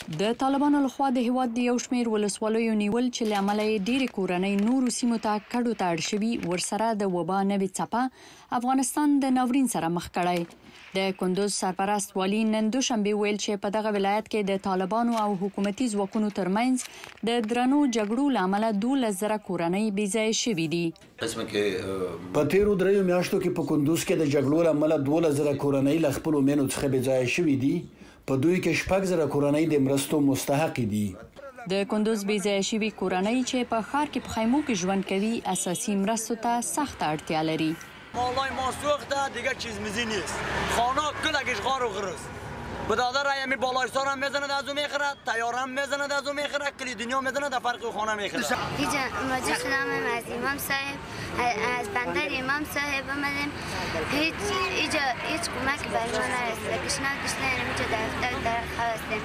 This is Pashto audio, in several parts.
د طالبانو لخوا د هیواد د یو شمیر ولسوالیو نیول چې له امله یې ډېرې کورنۍ نورو سیمو ته کډو ته اړ شوي، ورسره د وبا نوې څپه افغانستان د ناورین سره مخ کړی. د کندوز سرپرست والي نن دوشنبه ویل چې په دغه ولایت کې د طالبانو او حکومتي ځواکونو ترمنځ د درنو جګړو له امله 12,000 کورنۍ بې ځایه شوي دي. په تیرو 3 میاشتو کې په کندوز کې د جګړو له امله 12,000 کورنۍ له خپلو مېنو څخه بې ځایه شوي دي. په دوی کې 6,000 کورنۍ د مرستو مستحق دي. د کندوز بې ځایه شوي کورنۍ چې په ښار کې په خیمو کې ژوند کوي اساسي مرستو ته سخته اړتیا لري. مالای ما سوخته دیگه چیزمیزی نیست. خانه کلکش غار و غرز. بدادر همی بالایستان هم میزنه از اون میخره، تیار هم میزنه از اون میخره، کلی دنیا میزنه در فرق خانه میخره. اینجا مواجه شدم از امام صاحب، از بندر امام صاحب آمدیم. هیچ کمک برای ما نرسیده. پیشنهاد بیشتر اینجا دفتر در خواستیم.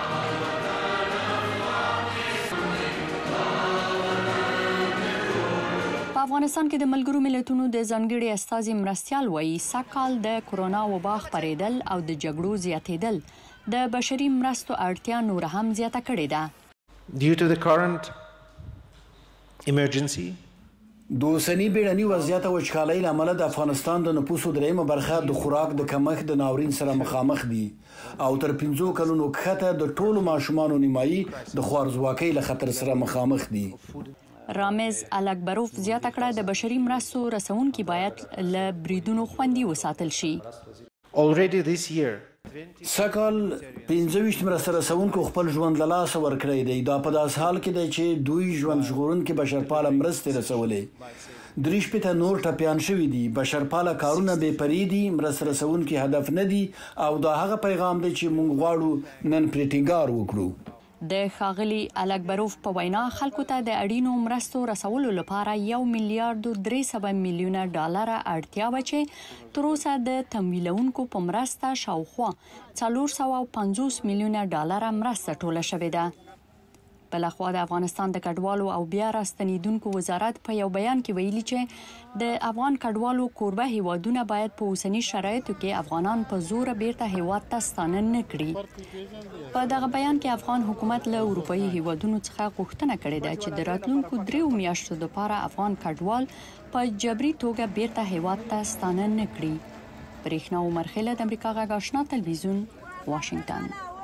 په افغانستان کې د ملګرو ملتونو د ځانګړي استازي مرستیال وایي سږکال د کرونا وبا خپرېدل او د جګړو زیاتیدل د بشري مرستو اړتیا نور هم زیاته کړې ده. Due to the current emergency د اوسني بیړني وضعیت او وچکالۍ له امله د افغانستان د نفوسو درېیمه برخه د خوراک د کمښت د ناورین سره مخامخ دي او تر 15 کلونو کښته د ټولو ماشومانو نیمایي د خوارځواکۍ له خطر سره مخامخ دي. رامز الکبروف زیاته کړه د بشري مرستو رسوونکي باید له بریدونو خوندي وساتل شي. already this year سږکال 25 مرسته رسوونکو خپل ژوند له لاسه ورکړی دی. دا په داس حال کې دی چې دوی ژوند ژغورونکي بشرپاله مرستې رسولې. 3 نور ټپیان شوي دي. بشرپاله کارونه بې پرې دي، مرسته رسوونکي هدف نه دي او دا هغه پیغام دی چې موږ غواړو نن پرې ټینګار وکړو. د ښاغلي الکبروف په وینا خلکو ته د اړینو مرستو رسولو لپاره 1.3 میلیارد ډالر اړتیا وه چې تر اوسه د تمویلونکو په مرسته شاوخوا 450 میلیونه ډالر مرسته ټوله شوې ده. بلخوا د افغانستان د کډوالو او بیا راستنیدونکو وزارت په یو بیان کې ویلي چې د افغان کډوالو کوربه هیوادونه باید په اوسني شرایطو کې افغانان په زوره بیرته هیواد ته ستانه نه کړي. په دغه بیان کې افغان حکومت له اروپایي هیوادونو څخه غوښتنه کړې ده چې د راتلونکو 3 میاشتو لپاره افغان کډوال په جبري توګه بیرته هیواد ته ستانه نه کړي. بریښنا عمر خیله د امریکاغږ آشنا تلویزیون، واشنگټن.